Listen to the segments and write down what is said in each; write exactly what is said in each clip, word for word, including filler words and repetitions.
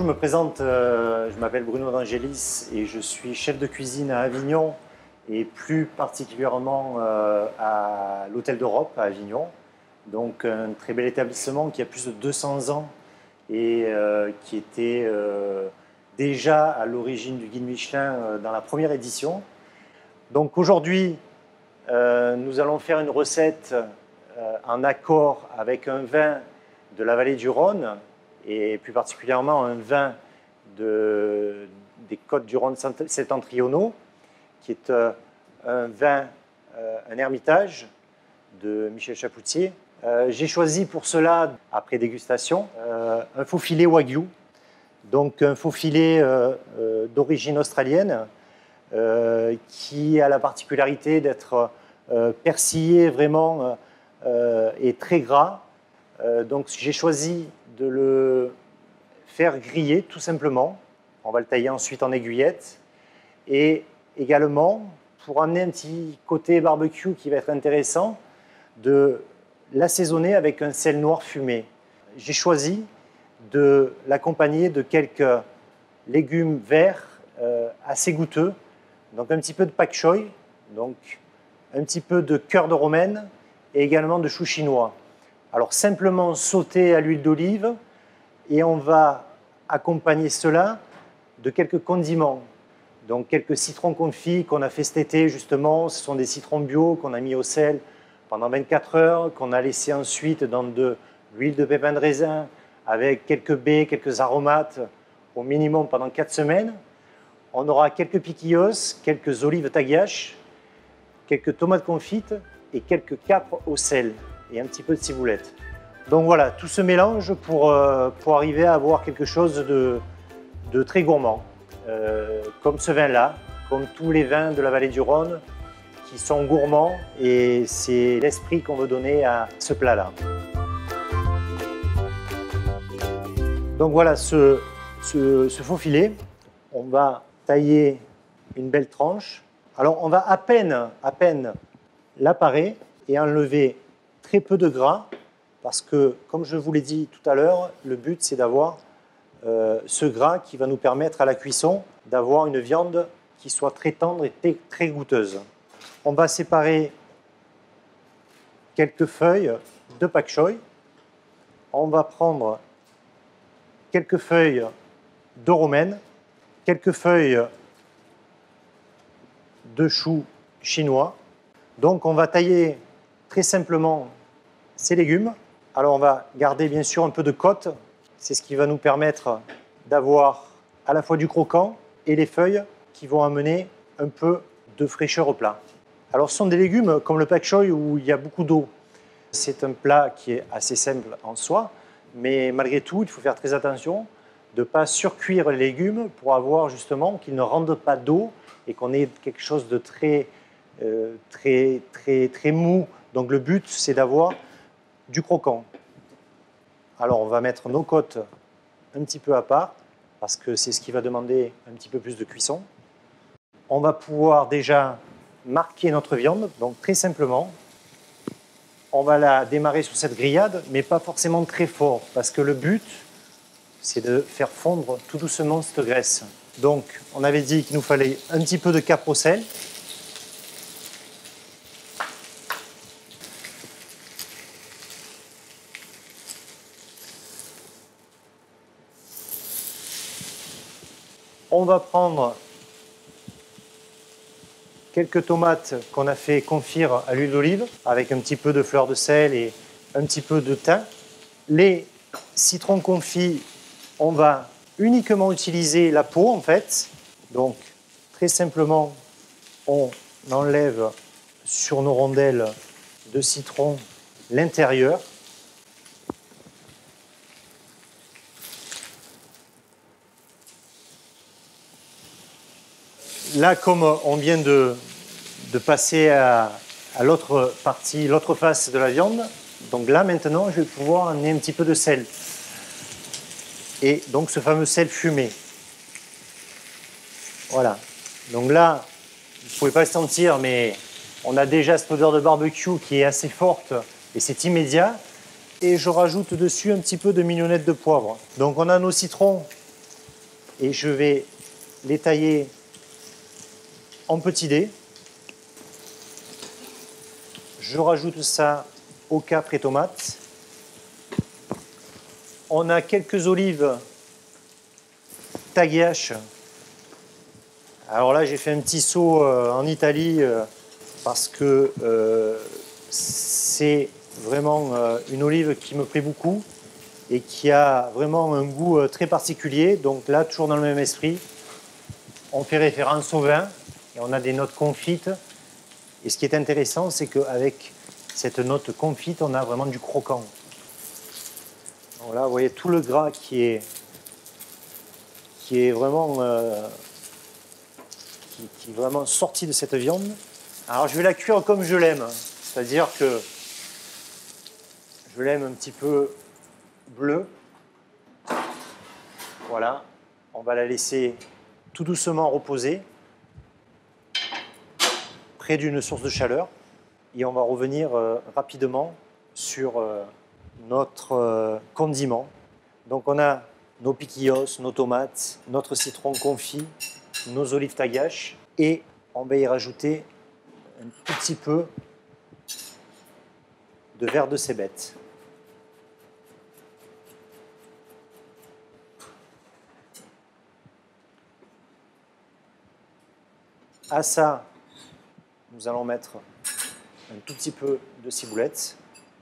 je me présente, euh, je m'appelle Bruno D'Angelis et je suis chef de cuisine à Avignon et plus particulièrement euh, à l'Hôtel d'Europe à Avignon. Donc un très bel établissement qui a plus de deux cents ans et euh, qui était euh, déjà à l'origine du guide Michelin euh, dans la première édition. Donc aujourd'hui, euh, nous allons faire une recette euh, en accord avec un vin de la vallée du Rhône et plus particulièrement un vin de, des côtes du Rhône septentrionaux, qui est euh, un vin, euh, un Hermitage de Michel Chapoutier. Euh, J'ai choisi pour cela, après dégustation, euh, un faux filet Wagyu, donc un faux filet euh, euh, d'origine australienne, euh, qui a la particularité d'être euh, persillé vraiment euh, et très gras. Euh, donc j'ai choisi de le faire griller tout simplement. On va le tailler ensuite en aiguillettes. Et également, pour amener un petit côté barbecue qui va être intéressant, de l'assaisonner avec un sel noir fumé. J'ai choisi de l'accompagner de quelques légumes verts euh, assez goûteux. Donc un petit peu de pak choy, donc un petit peu de cœur de romaine et également de chou chinois. Alors simplement sauté à l'huile d'olive et on va accompagner cela de quelques condiments. Donc quelques citrons confits qu'on a fait cet été justement, ce sont des citrons bio qu'on a mis au sel pendant vingt-quatre heures, qu'on a laissé ensuite dans de l'huile de pépins de raisin avec quelques baies, quelques aromates au minimum pendant quatre semaines. On aura quelques piquillos, quelques olives tagliaches, quelques tomates confites et quelques capres au sel et un petit peu de ciboulette. Donc voilà, tout ce mélange pour, euh, pour arriver à avoir quelque chose de, de très gourmand, euh, comme ce vin-là, comme tous les vins de la vallée du Rhône qui sont gourmands et c'est l'esprit qu'on veut donner à ce plat-là. Donc voilà, ce, ce, ce faux filet, on va tailler une belle tranche. Alors on va à peine, à peine l'apparaître et enlever très peu de gras parce que, comme je vous l'ai dit tout à l'heure, le but c'est d'avoir euh, ce gras qui va nous permettre à la cuisson d'avoir une viande qui soit très tendre et très, très goûteuse. On va séparer quelques feuilles de pak choy. On va prendre quelques feuilles de romaine, quelques feuilles de chou chinois. Donc on va tailler très simplement ces légumes. Alors on va garder bien sûr un peu de côte, c'est ce qui va nous permettre d'avoir à la fois du croquant et les feuilles qui vont amener un peu de fraîcheur au plat. Alors ce sont des légumes comme le pak choy où il y a beaucoup d'eau. C'est un plat qui est assez simple en soi, mais malgré tout il faut faire très attention de ne pas surcuire les légumes pour avoir justement qu'ils ne rendent pas d'eau et qu'on ait quelque chose de très, euh, très, très, très mou. Donc le but, c'est d'avoir du croquant. Alors on va mettre nos côtes un petit peu à part, parce que c'est ce qui va demander un petit peu plus de cuisson. On va pouvoir déjà marquer notre viande, donc très simplement. On va la démarrer sur cette grillade, mais pas forcément très fort, parce que le but, c'est de faire fondre tout doucement cette graisse. Donc, on avait dit qu'il nous fallait un petit peu de capre au sel. On va prendre quelques tomates qu'on a fait confire à l'huile d'olive avec un petit peu de fleur de sel et un petit peu de thym. Les citrons confits, on va uniquement utiliser la peau en fait. Donc très simplement, on enlève sur nos rondelles de citron l'intérieur. Là, comme on vient de, de passer à, à l'autre partie, l'autre face de la viande, donc là maintenant je vais pouvoir amener un petit peu de sel. Et donc ce fameux sel fumé. Voilà. Donc là, vous ne pouvez pas le sentir, mais on a déjà cette odeur de barbecue qui est assez forte et c'est immédiat. Et je rajoute dessus un petit peu de mignonnette de poivre. Donc on a nos citrons Et je vais les tailler en petits dés. Je rajoute ça au capre et tomates. On a quelques olives tagliaches. Alors là, j'ai fait un petit saut euh, en Italie euh, parce que euh, c'est vraiment euh, une olive qui me plaît beaucoup et qui a vraiment un goût euh, très particulier. Donc là, toujours dans le même esprit, on fait référence au vin et on a des notes confites. Et ce qui est intéressant, c'est qu'avec cette note confite, on a vraiment du croquant. Donc là, vous voyez tout le gras qui est, qui est vraiment... Euh, Qui, qui est vraiment sorti de cette viande. Alors je vais la cuire comme je l'aime, c'est-à-dire que je l'aime un petit peu bleue. Voilà, on va la laisser tout doucement reposer près d'une source de chaleur et on va revenir euh, rapidement sur euh, notre euh, condiment. Donc on a nos piquillos, nos tomates, notre citron confit, nos olives tagaches et on va y rajouter un tout petit peu de verre de cébette. À ça, nous allons mettre un tout petit peu de ciboulette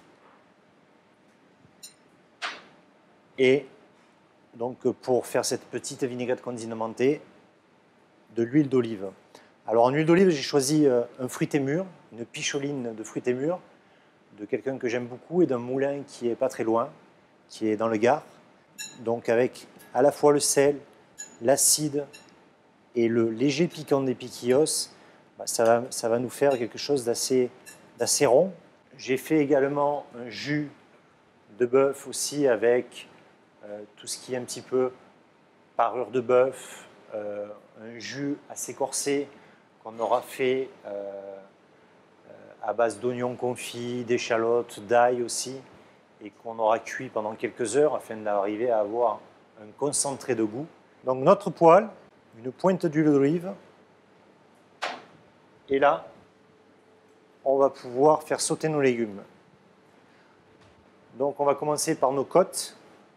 et donc pour faire cette petite vinaigrette condimentée, de l'huile d'olive. Alors en huile d'olive, j'ai choisi un fruité mûr, une picholine de fruité mûr, de quelqu'un que j'aime beaucoup et d'un moulin qui est pas très loin, qui est dans le Gard. Donc avec à la fois le sel, l'acide et le léger piquant des piquillos, bah ça, va, ça va nous faire quelque chose d'assez d'assez rond. J'ai fait également un jus de bœuf aussi avec euh, tout ce qui est un petit peu parure de bœuf, euh, un jus assez corsé qu'on aura fait euh, euh, à base d'oignons confits, d'échalotes, d'ail aussi, et qu'on aura cuit pendant quelques heures afin d'arriver à avoir un concentré de goût. Donc notre poêle, une pointe d'huile d'olive, et là, on va pouvoir faire sauter nos légumes. Donc on va commencer par nos côtes.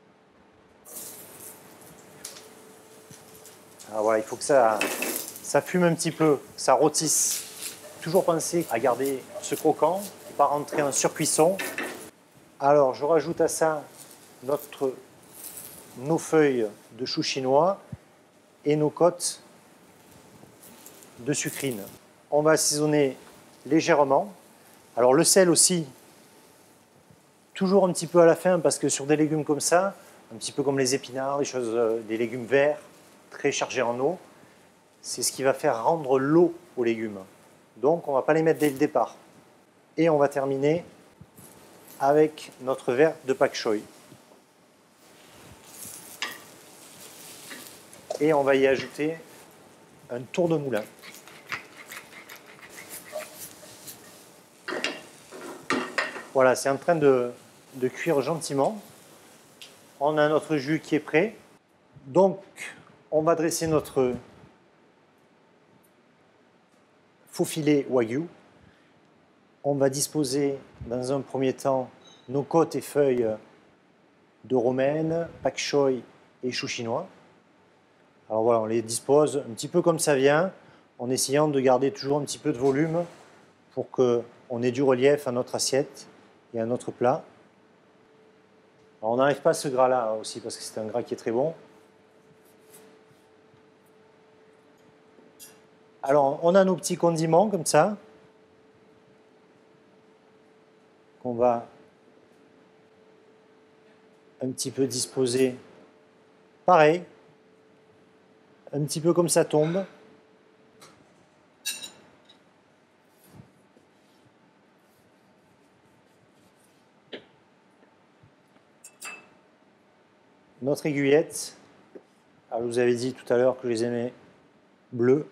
Alors voilà, il faut que ça, ça fume un petit peu, que ça rôtisse. Toujours penser à garder ce croquant, pas rentrer en surcuisson. Alors je rajoute à ça notre, nos feuilles de chou chinois et nos côtes de sucrine. On va assaisonner légèrement. Alors le sel aussi, toujours un petit peu à la fin parce que sur des légumes comme ça, un petit peu comme les épinards, les choses, des légumes verts, très chargés en eau, c'est ce qui va faire rendre l'eau aux légumes. Donc on ne va pas les mettre dès le départ. Et on va terminer avec notre verre de pak choi. Et on va y ajouter un tour de moulin. Voilà, c'est en train de, de cuire gentiment. On a notre jus qui est prêt. Donc, on va dresser notre faux filet wagyu. On va disposer dans un premier temps nos côtes et feuilles de romaine, pak choi et chou chinois. Alors voilà, on les dispose un petit peu comme ça vient, en essayant de garder toujours un petit peu de volume pour qu'on ait du relief à notre assiette et à notre plat. Alors on n'enlève pas ce gras-là aussi parce que c'est un gras qui est très bon. Alors on a nos petits condiments comme ça, qu'on va un petit peu disposer. Pareil, un petit peu comme ça tombe. Notre aiguillette, alors je vous avais dit tout à l'heure que je les aimais bleus.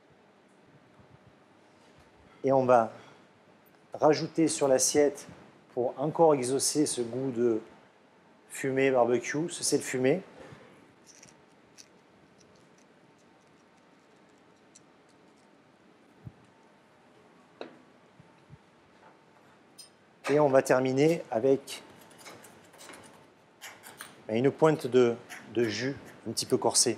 Et on va rajouter sur l'assiette pour encore exaucer ce goût de fumée barbecue, ce sel fumé. Et on va terminer avec une pointe de, de jus un petit peu corsé.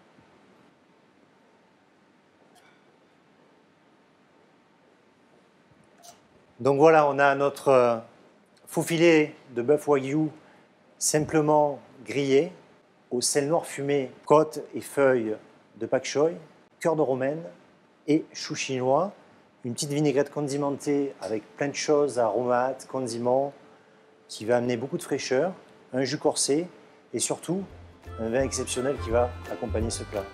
Donc voilà, on a notre faux filet de bœuf wagyu simplement grillé au sel noir fumé, côte et feuilles de pak choi, cœur de romaine et chou chinois. Une petite vinaigrette condimentée avec plein de choses, aromates, condiments, qui va amener beaucoup de fraîcheur, un jus corsé et surtout un vin exceptionnel qui va accompagner ce plat.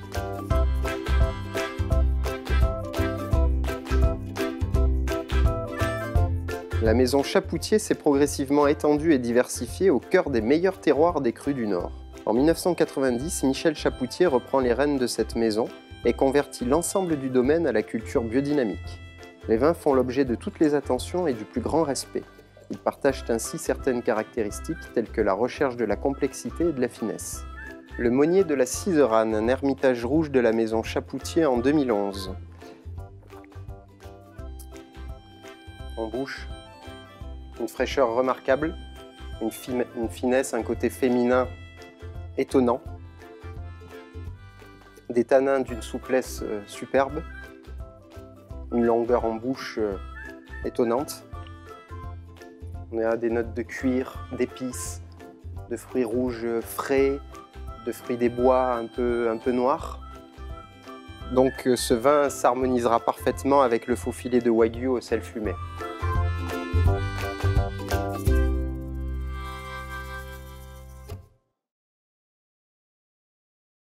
La maison Chapoutier s'est progressivement étendue et diversifiée au cœur des meilleurs terroirs des crus du Nord. En mille neuf cent quatre-vingt-dix, Michel Chapoutier reprend les rênes de cette maison et convertit l'ensemble du domaine à la culture biodynamique. Les vins font l'objet de toutes les attentions et du plus grand respect. Ils partagent ainsi certaines caractéristiques telles que la recherche de la complexité et de la finesse. Le Monnier de la Sizerane, un ermitage rouge de la maison Chapoutier en deux mille onze. En bouche, une fraîcheur remarquable, une, fi une finesse, un côté féminin étonnant, des tanins d'une souplesse euh, superbe, une longueur en bouche euh, étonnante. On a des notes de cuir, d'épices, de fruits rouges frais, de fruits des bois un peu, un peu noirs. Donc euh, ce vin s'harmonisera parfaitement avec le faux filet de wagyu au sel fumé.